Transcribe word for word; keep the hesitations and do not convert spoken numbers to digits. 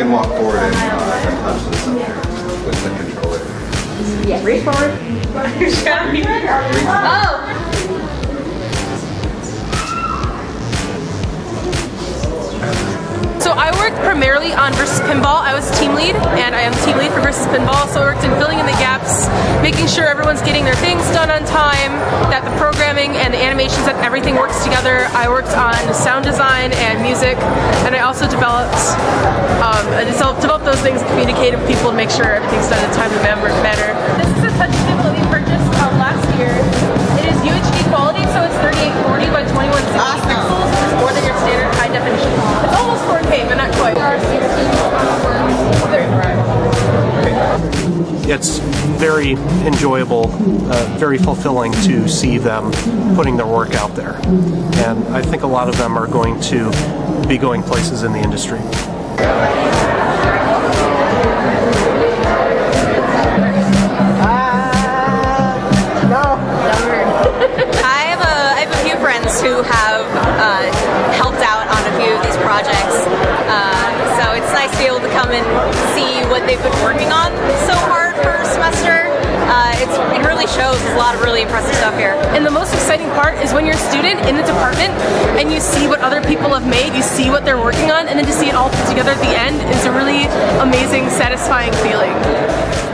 then walk forward and, uh, and touch this up here with the controller. Yeah, reach forward. Oh! So I worked primarily on Versus Pinball. I was team lead, and I am team lead for Versus Pinball, so I worked in filling in the gaps, making sure everyone's getting their things done on time, that the programming and the animations, that everything works together. I worked on sound design and music, and I also developed um, I developed those things, communicated with people to make sure everything's done in time and manner. This is a touch table that we purchased um, last year. It is U H D quality, so it's thirty-eight forty by twenty-one sixty Awesome. pixels. It's more than your standard high definition. It's almost four K, but not quite. It's very enjoyable, uh, very fulfilling to see them putting their work out there. And I think a lot of them are going to be going places in the industry. who have uh, helped out on a few of these projects. Uh, so it's nice to be able to come and see what they've been working on so hard for a semester. Uh, it's, it really shows. There's a lot of really impressive stuff here. And the most exciting part is when you're a student in the department and you see what other people have made, you see what they're working on, and then to see it all put together at the end is a really amazing, satisfying feeling.